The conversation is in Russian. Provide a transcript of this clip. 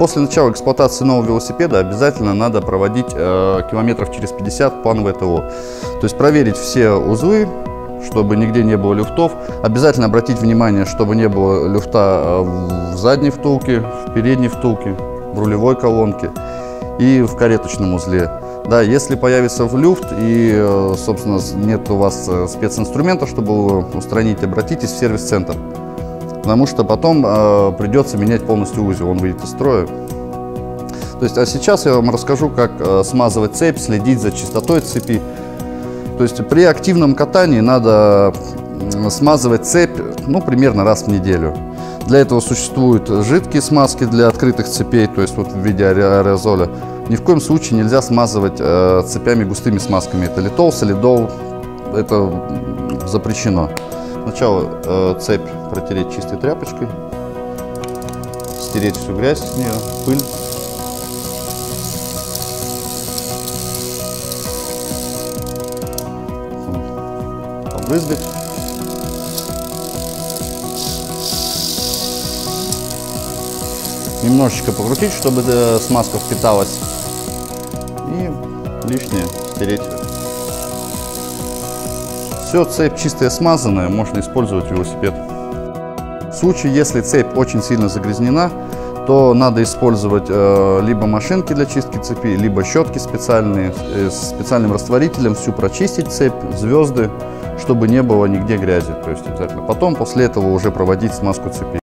После начала эксплуатации нового велосипеда обязательно надо проводить километров через 50 плановое ТО. То есть проверить все узлы, чтобы нигде не было люфтов. Обязательно обратить внимание, чтобы не было люфта в задней втулке, в передней втулке, в рулевой колонке и в кареточном узле. Да, если появится люфт и, собственно, нет у вас специнструмента, чтобы его устранить, обратитесь в сервис-центр. Потому что потом придется менять полностью узел, он выйдет из строя. То есть, а сейчас я вам расскажу, как смазывать цепь, следить за чистотой цепи. То есть при активном катании надо смазывать цепь примерно раз в неделю. Для этого существуют жидкие смазки для открытых цепей, то есть вот в виде аэрозоля. Ни в коем случае нельзя смазывать цепями густыми смазками. Это литол, солидол, это запрещено. Сначала цепь протереть чистой тряпочкой, стереть всю грязь с нее, пыль. Побрызгать. Немножечко покрутить, чтобы смазка впиталась. И лишнее стереть. Все, цепь чистая, смазанная, можно использовать велосипед. В случае, если цепь очень сильно загрязнена, то надо использовать либо машинки для чистки цепи, либо щетки специальные, с специальным растворителем, всю прочистить цепь, звезды, чтобы не было нигде грязи. То есть обязательно. Потом, после этого уже проводить смазку цепи.